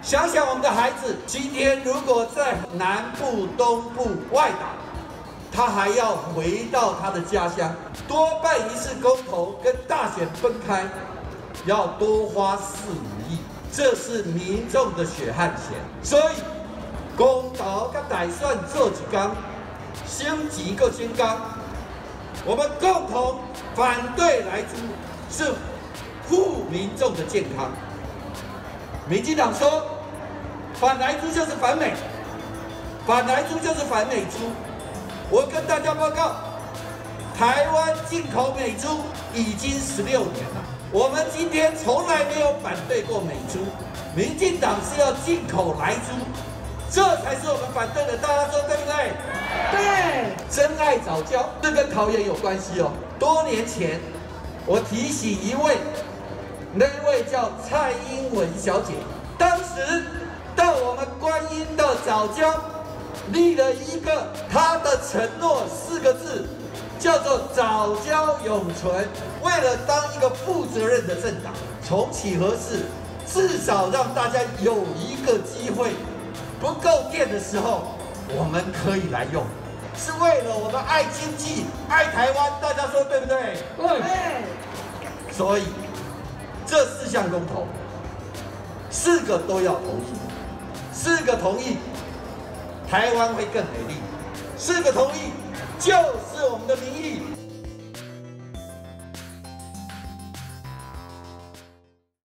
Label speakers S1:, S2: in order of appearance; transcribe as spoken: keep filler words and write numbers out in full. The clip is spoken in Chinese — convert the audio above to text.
S1: 想想我们的孩子，今天如果在南部、东部外岛，他还要回到他的家乡，多办一次公投跟大选分开，要多花四五亿，这是民众的血汗钱。所以公投跟打算做一天，升级个升高，我们共同反对莱猪，是护民众的健康。民进党说，反莱猪就是反美，反莱猪就是反美猪。我跟大家报告，台湾进口美猪已经十六年了，我们今天从来没有反对过美猪。民进党是要进口莱猪，这才是我们反对的，大家说对不对？
S2: 对。
S1: 真爱早教，这跟桃园有关系哦。多年前，我提醒一位，那位叫蔡英文小姐，当时到我们观音的早教。立了一个他的承诺四个字，叫做早教永存。为了当一个负责任的政党，重启核四，至少让大家有一个机会，不够电的时候，我们可以来用，是为了我们爱经济、爱台湾。大家说对不对？
S2: 对。
S1: 所以这四项公投，四个都要同意，四个同意。台湾会更美丽，四个同意就是我们的民意。